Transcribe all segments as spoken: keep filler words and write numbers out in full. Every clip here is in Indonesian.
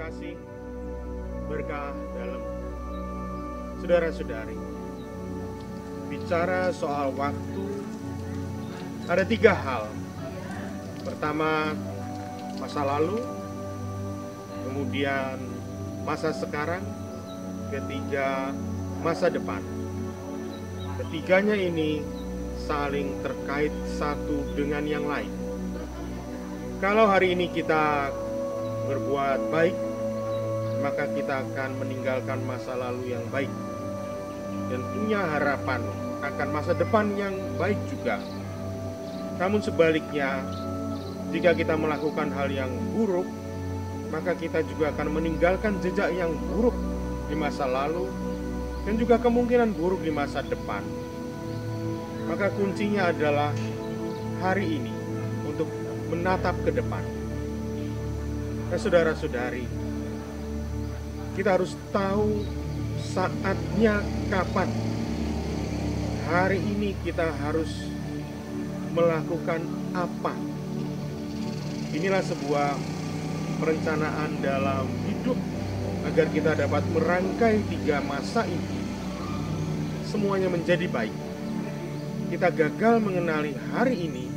kasih, berkah dalam. Saudara-saudari, bicara soal waktu, ada tiga hal. Pertama, masa lalu, kemudian masa sekarang, ketiga, masa depan. Ketiganya ini saling terkait satu dengan yang lain. Kalau hari ini kita berbuat baik, maka kita akan meninggalkan masa lalu yang baik dan punya harapan akan masa depan yang baik juga. Namun sebaliknya, jika kita melakukan hal yang buruk, maka kita juga akan meninggalkan jejak yang buruk di masa lalu dan juga kemungkinan buruk di masa depan. Maka kuncinya adalah hari ini untuk menatap ke depan. Nah, saudara-saudari, kita harus tahu saatnya kapan. Hari ini kita harus melakukan apa. Inilah sebuah perencanaan dalam hidup agar kita dapat merangkai tiga masa ini semuanya menjadi baik. Kita gagal mengenali hari ini,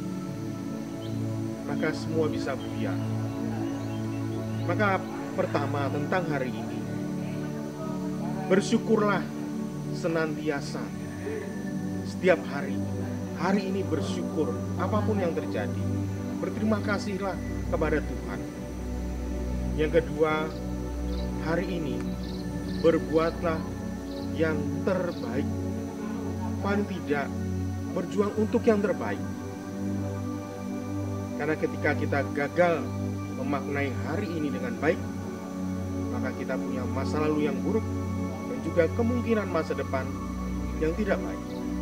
maka semua bisa buyar. Maka pertama tentang hari ini, bersyukurlah senantiasa setiap hari. Hari ini bersyukur apapun yang terjadi. Berterima kasihlah kepada Tuhan. Yang kedua, hari ini berbuatlah yang terbaik. Paling tidak berjuang untuk yang terbaik. Karena ketika kita gagal memaknai hari ini dengan baik, maka kita punya masa lalu yang buruk dan juga kemungkinan masa depan yang tidak baik.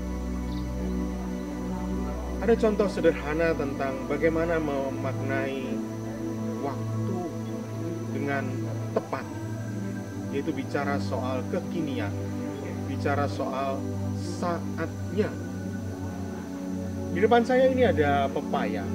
Ada contoh sederhana tentang bagaimana memaknai waktu dengan tepat, yaitu bicara soal kekinian, bicara soal saatnya. Di depan saya ini ada pepaya.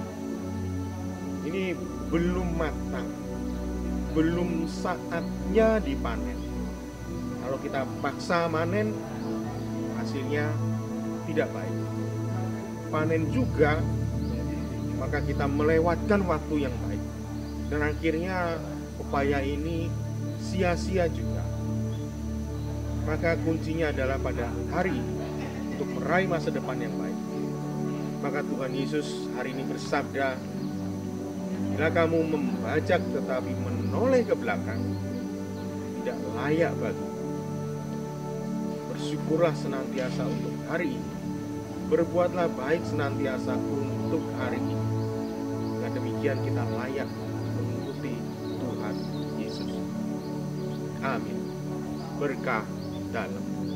Ini belum matang, belum saatnya dipanen. Kalau kita paksa manen, hasilnya tidak baik. Panen juga, maka kita melewatkan waktu yang baik, dan akhirnya pepaya ini sia-sia juga. Maka kuncinya adalah pada hari ini untuk meraih masa depan yang baik. Maka Tuhan Yesus hari ini bersabda, bila kamu membajak tetapi menoleh ke belakang, tidak layak bagi. Bersyukurlah senantiasa untuk hari ini. Berbuatlah baik senantiasa untuk hari ini. Dengan demikian kita layak mengikuti Tuhan Yesus. Amin. Berkah dalam.